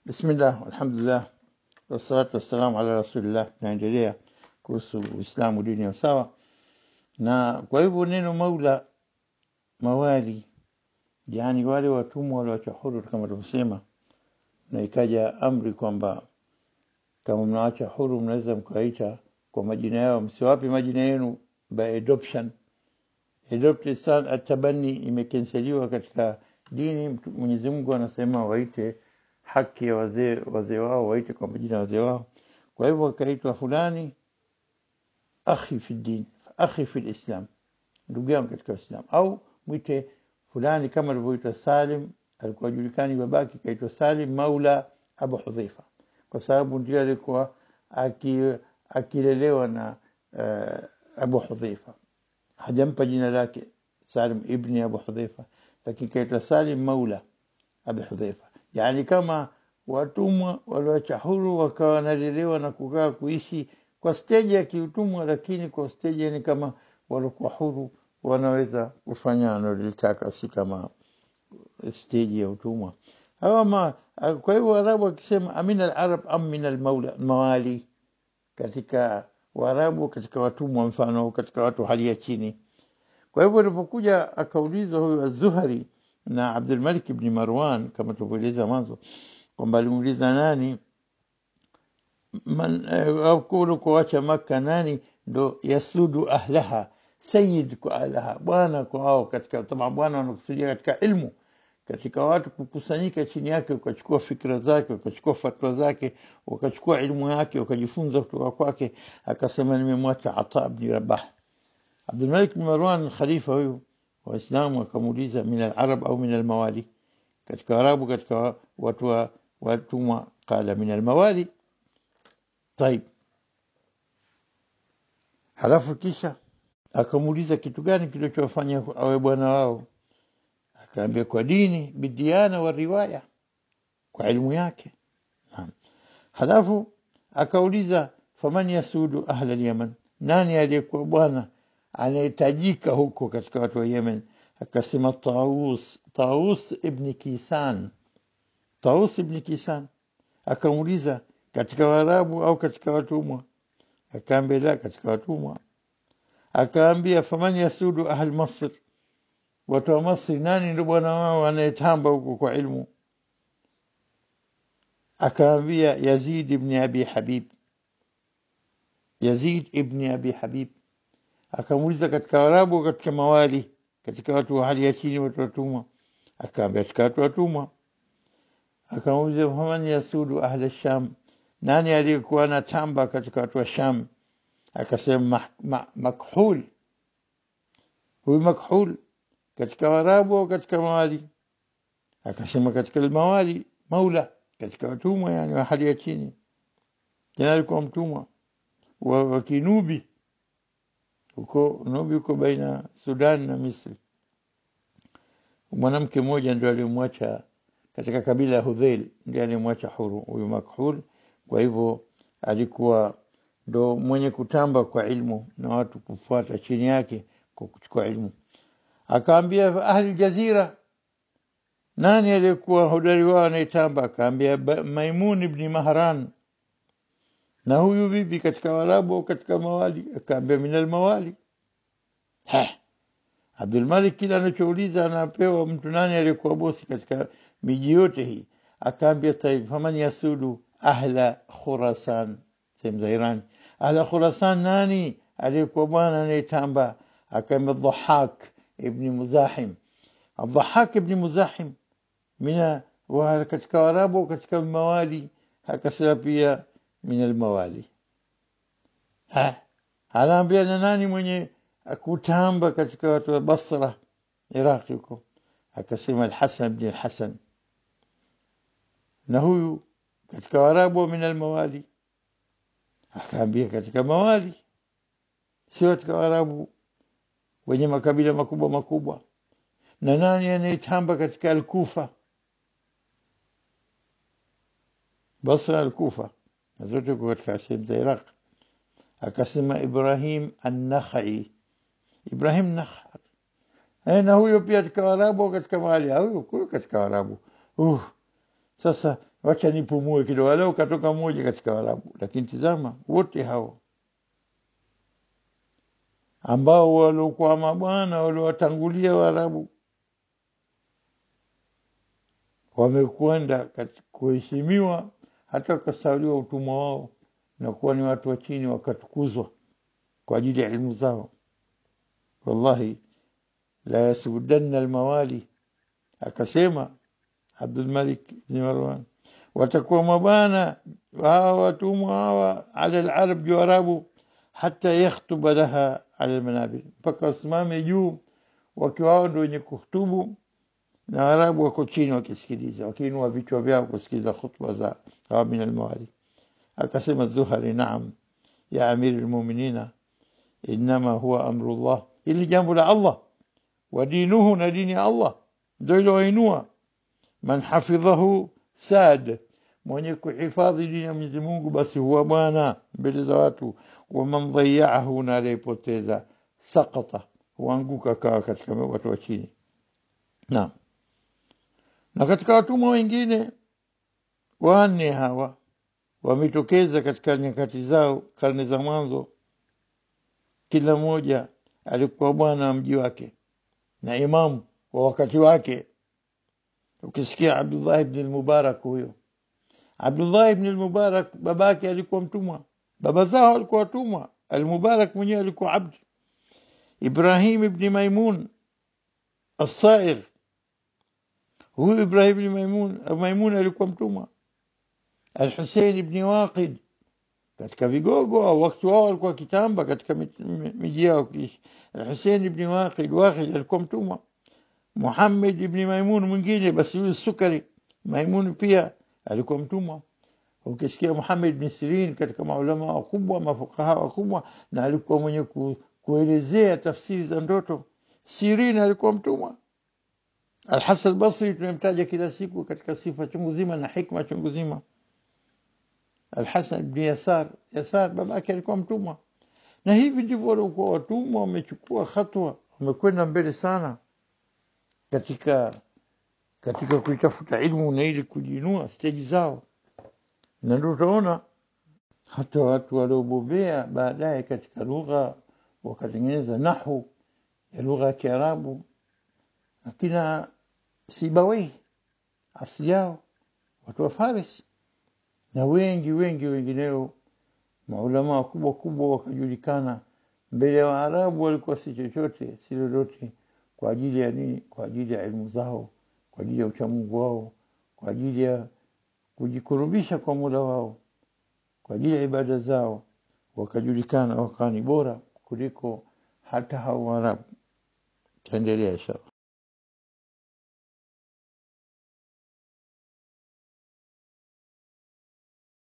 Bismillah, alhamdulillah, wassalatu wassalamu ala rasulillah. Tunaendelea kuhusu Uislamu, dini ya usawa. Na kwa hivyo neno maula, mawali, yani wale watumwa walioachwa huru kama tulivyosema, na ikaja amri kwamba kama mnaacha huru mnaweza mkaita kwa majina yao, msiwape majina yenu by adoption. Adopted son, atabani imekenseliwa katika dini. Mwenyezi Mungu anasema waite haki ya wazee wao, waite kwa majina ya wazee wao. Kwa hivyo akaitwa fulani akhi fi din, akhi fi islam, ndugu yangu katika Uislamu. Au mwite fulani kama alivyoitwa Salim, alikuwa julikani babake, kaitwa Salim maula Abu Hudhaifa, kwa sababu ndiye alikuwa akilelewa na Abu Hudhaifa. Hajampa jina lake Salim ibni Abu Hudhaifa, lakini kaitwa Salim maula Abu Hudhaifa. Yani kama watumwa walioacha huru wakawa wanalelewa na kukaa kuishi kwa stage ya kiutumwa, lakini kwa stage ni kama walikuwa huru, wanaweza kufanya wanalotaka, si kama stage ya utumwa. Kwa hivyo Waarabu wakisema amina al-arab am min al-maula, mawali katika Waarabu, katika watumwa, mfano katika watu hali ya chini. Kwa hivyo alipokuja akaulizwa huyu Az-Zuhri na Abdul Malik ibn Marwan, kama tulivyoeleza mwanzo kwamba alimuuliza nani au kulu kuacha Makka, nani ndo yasudu ahlaha, sayyid kwa ahlaha, bwana kwa hao. Katika tamaa bwana wanakusudia katika ilmu, katika watu kukusanyika chini yake, ukachukua fikra zake, ukachukua fatwa zake, ukachukua ilmu yake, ukajifunza kutoka kwake. Akasema nimemwacha Ata ibn Rabah. Abdul Malik ibn Marwan khalifa huyu Waislamu akamuuliza min al-arab au min al-mawali, katika Arabu, katika watu wa watumwa. Qala min al-mawali. Taib. Halafu kisha akamuuliza kitu gani kilichowafanya awe bwana wao? Akaambia kwa dini, bidiana wa riwaya, kwa elimu yake. Halafu akauliza faman yasudu ahla al-Yaman, nani aliyekuwa bwana anayetajika huko katika watu wa Yemen? Akasema Taus ibn Kisan. Taus ibn Kisan. Akamuuliza katika Waarabu au katika watumwa? Akaambia la, katika watumwa. Akaambia faman yasudu ahl Masr, watu wa Masri, nani ndio bwana wao anayetamba huko kwa ilmu? Akaambia Yazid ibn Abi Habib. Yazid ibn Abi Habib. Akamuuliza katika Waarabu, katika mawali, katika watu wa hali ya chini, watu watumwa? Akaambia katika watu watumwa. Akamuuliza faman yasudu ahla Sham, nani aliyekuwa anatamba katika watu wa Sham? Akasema Makhul. Huyu Makhul katika Waarabu au katika mawali? Akasema katika mawali, maula, katika watumwa, yani wa hali ya chini. Jana alikuwa mtumwa wa Kinubi huko Nubi, huko baina Sudan na Misri. Mwanamke mmoja ndio alimwacha katika kabila ya Hudhail, ndiye alimwacha huru huyu Makhul. Kwa hivyo alikuwa ndo mwenye kutamba kwa ilmu na watu kufuata chini yake kwa kuchukua ilmu. Akaambia ahli Jazira, nani aliyekuwa hodari wao anayetamba? Akaambia Maimun ibn Mahran. Na huyu bibi katika Waarabu au katika mawali? Akaambia minal mawali. Abdul Malik kila anachouliza anapewa mtu nani aliyekuwa bosi katika miji yote hii. Akaambia taib faman yasudu ahla Khurasan, sehemu za Iran. Ahla Khurasan, nani aliyekuwa bwana anayetamba? Akaambia Dhahak ibn Muzahim. Dhahak ibn Muzahim mina wa katika Waarabu, katika mawali? Akasema pia min al-mawali. Anaambia na nani mwenye kutamba katika watu wa Basra, Iraq huko? Akasema al-Hasan ibn al-Hasan. Na huyu katika Waarabu min al-mawali? Akaambia katika mawali, sio katika Waarabu wenye makabila makubwa makubwa. Na nani anayetamba katika al-Kufa? Basra, al-Kufa, na zote kwa katika sehemu za Iraq. Akasema Ibrahim an-Nakhai. Ibrahim Nakhai. Na huyo pia katika Waarabu katika mawali? Huyo katika Waarabu. Sasa wacha nipumue kidogo, leo katoka mmoja katika Waarabu. Lakini tizama, wote hao ambao waliokuwa mabwana waliowatangulia Waarabu wamekwenda kuheshimiwa, hata wakasauliwa utumwa wao na kuwa ni watu wa chini, wakatukuzwa kwa ajili ya elimu zao. Wallahi la yasudanna almawali, akasema Abdul Malik ibn Marwan, watakuwa mabana hawa watumwa hawa ala alarab, juu Arabu, hata yakhtuba laha ala almanabir, mpaka wasimame juu wakiwa wao ndio wenye kuhutubu na Waarabu wako chini wakisikiliza, wakiinua vichwa vyao kusikiliza khutba za hawa min almawali. Akasema Zuhari, naam ya amiri almu'minina, inma huwa amrullah, ili jambo la Allah, wa dinuhu, na dini ya Allah ndio iliyoinua. Man hafidhahu sad, mwenye kuhifadhi dini ya Mwenyezi Mungu basi huwa bwana mbele za watu. Wa man dhayya'ahu, na aliyepoteza, saqata, huanguka kawa katika watu wa chini. Naam. Na katika watumwa wengine wanne hawa wametokeza katika nyakati zao, karne za mwanzo. Kila mmoja alikuwa bwana wa mji wake na imamu wa wakati wake. Ukisikia Abdullah ibn al-Mubarak, huyo Abdullah ibn al-Mubarak babake alikuwa mtumwa, baba zao walikuwa watumwa. Al-Mubarak mwenyewe alikuwa abd. Ibrahim ibn Maimun as-Saigh, huyu Ibrahim ibn Maimun alikuwa mtumwa. Al-Hussein ibn Waqid, katika vigogo au wakati wao walikuwa kitamba katika miji yao kiishi. Al-Hussein ibn Waqid alikuwa mtumwa. Muhammad ibn Maimun mwingine, basi huyu Sukari Maimun pia alikuwa mtumwa. Ukisikia Muhammad ibn Sirin katika maulama wakubwa, mafukaha wakubwa, na alikuwa mwenye kuelezea tafsiri za ndoto. Sirin alikuwa mtumwa. Al-Hasan al-Basri tunamtaja kila siku katika sifa chungu zima na hikma chungu zima. Al-Hasan ibn Yasar babake alikuwa mtumwa. Na hivi ndivyo walikuwa watumwa, wamechukua hatua, wamekwenda mbele sana katika kuitafuta ilmu na ili kujiinua stage zao. Na ndio utaona hata watu waliobobea baadaye katika lugha wakatengeneza nahwu ya lugha ya Kiarabu, akina Sibawayh asili yao watu wa Faris, na wengineo maulama wakubwa kubwa wakajulikana mbele ya Waarabu. Walikuwa si chochote si lolote. Kwa ajili ya nini? Kwa ajili ya elimu zao, kwa ajili ya uchamungu wao, kwa ajili ya kujikurubisha kwa Mola wao, kwa ajili ya ibada zao, wakajulikana, wakawa ni bora kuliko hata hao Waarabu. Taendelea inshallah.